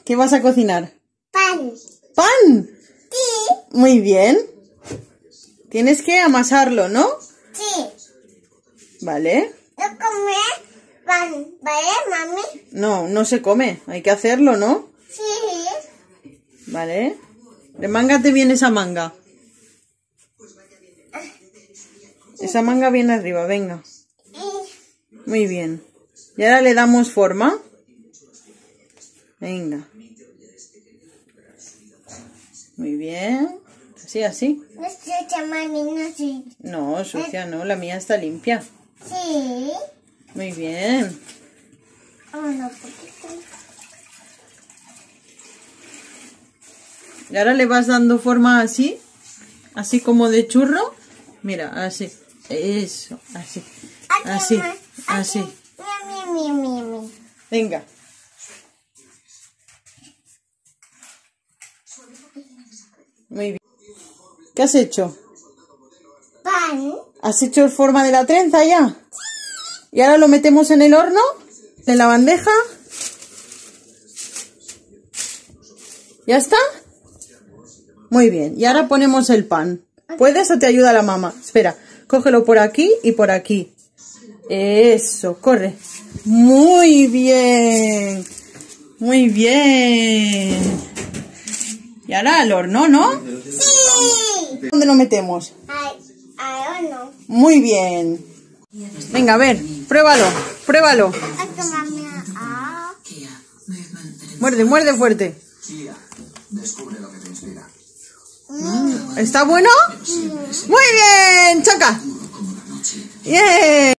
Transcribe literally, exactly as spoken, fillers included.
¿Qué vas a cocinar? Pan. ¿Pan? Sí. Muy bien. Tienes que amasarlo, ¿no? Sí. Vale. No comer pan, ¿vale, mami? No, no se come. Hay que hacerlo, ¿no? Sí. Vale. Remángate bien esa manga. Esa manga bien arriba, venga. Muy bien. Y ahora le damos forma. Venga. Muy bien. Así, así. No se mami, no sé. No, sucia no. La mía está limpia. Sí. Muy bien. Oh, no, poquito. Y ahora le vas dando forma así. Así como de churro. Mira, así. Eso, así. Así, así. Mi, mi, mi, mi. Venga. Muy bien. ¿Qué has hecho? Pan. ¿Has hecho forma de la trenza ya? Y ahora lo metemos en el horno, en la bandeja. ¿Ya está? Muy bien. Y ahora ponemos el pan. ¿Puedes o te ayuda la mamá? Espera, cógelo por aquí y por aquí. Eso, corre. Muy bien. Muy bien. Y ahora al horno, ¿no? Sí. ¿Dónde lo metemos? Ay, ay, no. Muy bien. Venga, a ver, pruébalo, pruébalo. Aquí, mami. Ah. Muerde, muerde fuerte. Mm, ¿está bueno? Muy bien, choca. Bien.